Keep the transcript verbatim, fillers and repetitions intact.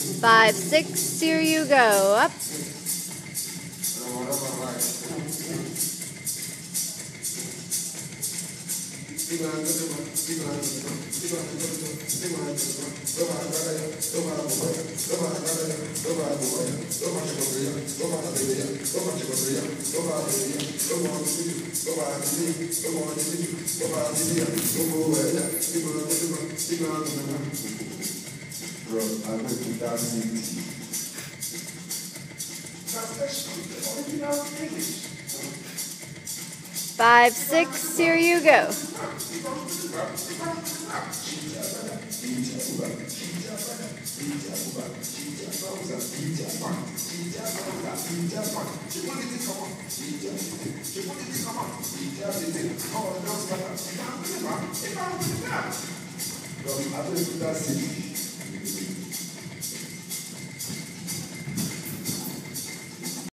Five, six, here you go. Up. Bro, I went to that city. Five, six, here you go. Bro, I went to that city.